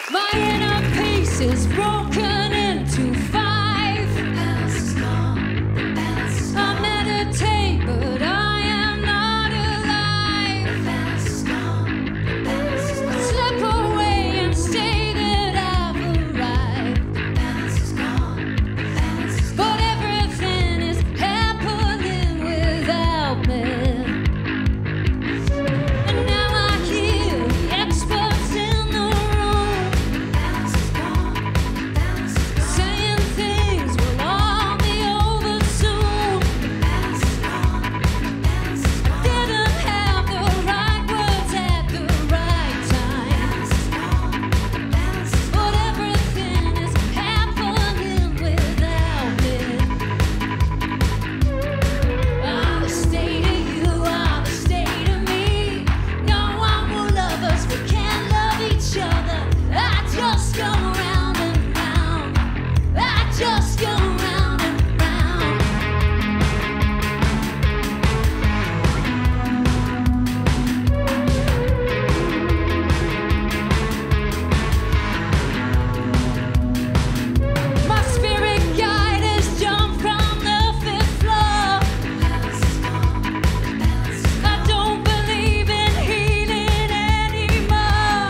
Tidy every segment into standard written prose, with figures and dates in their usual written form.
My inner peace is broken into five. The past is gone, the past is I gone. meditate, but I am not alive. The past is gone, the past is gone. Slip away and say that I've arrived. The past is gone, the past is gone. But everything is happening without me. And now I hear the experts in the room The past is gone, the past is gone. saying things will all be over soon. The past is gone, the past is gone. Didn't have the right words at the right time. But everything is happening without me. Ah, the state of you, ah, the state of me. No one will love us, we can't love each other. I just go round and round. I just go round and round. My spirit guide has jumped from the 5th floor. I don't believe in healing anymore.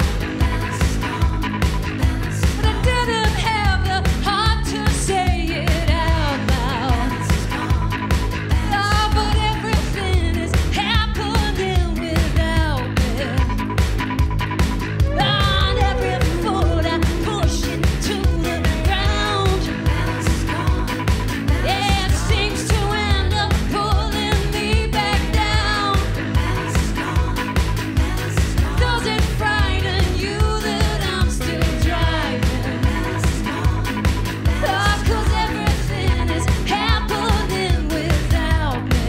But I didn't have the heart to say it out loud. Ah, but everything is happening without me. Ah, and every foot I push into the ground. Yeah, it seems to end up pulling me back down. Does it frighten you that I'm still driving? Ah, 'cause everything is happening without me.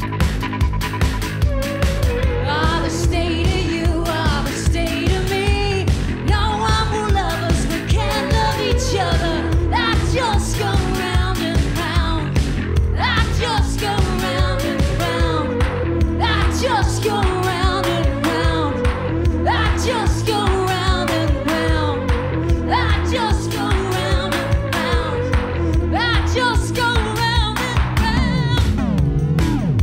Ah, the state of you, ah, the state of me. No one will love us, we can't love each other. I just go round and round. I just go round and round. I just go round and round. I just go round and round. I just go round and round. I just go round and round.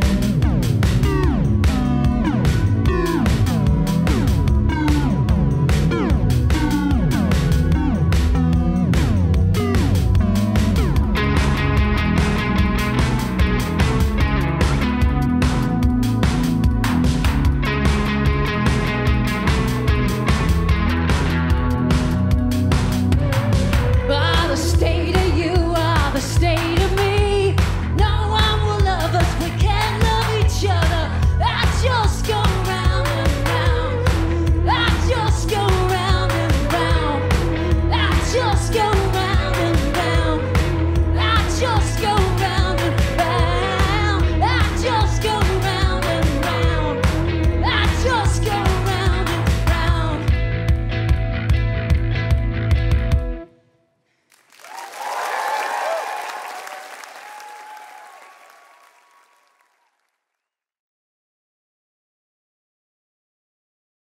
Ah, the state of you, ah, the state of me. No one will love us, we can't love each other. I just go round and round. I just go round and round. I just go round and round. I just go